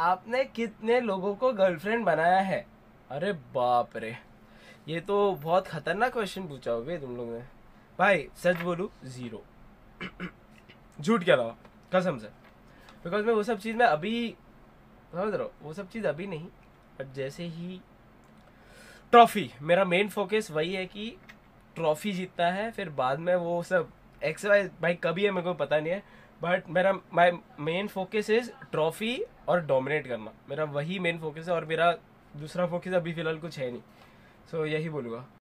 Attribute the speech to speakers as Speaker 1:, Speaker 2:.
Speaker 1: आपने कितने लोगों को गर्लफ्रेंड बनाया है? अरे बाप रे, ये तो बहुत खतरनाक क्वेश्चन पूछा हो बे तुम लोग ने। भाई सच बोलूं, जीरो। झूठ के अलावा, कसम से। बिकॉज मैं वो सब चीज़ में अभी, समझ रहा हूँ, वो सब चीज़ अभी नहीं। बट जैसे ही ट्रॉफी, मेरा मेन फोकस वही है कि ट्रॉफी जीतना है, फिर बाद में वो सब एक्स वाई भाई कभी है मेरे को पता नहीं है। बट मेरा my main focus is trophy और डोमिनेट करना, मेरा वही मेन फोकस है। और मेरा दूसरा फोकस अभी फिलहाल कुछ है नहीं। सो यही बोलूँगा।